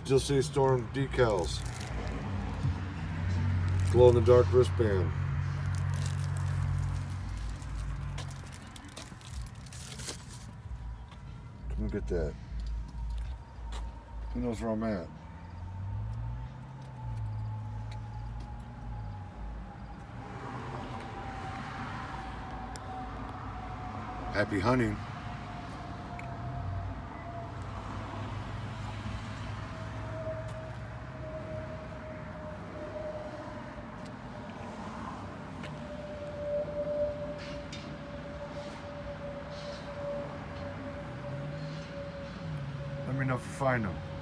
Steel City Storm decals. Glow in the dark wristband. Come get that. Who knows where I'm at? Happy hunting. Let me know if you find them.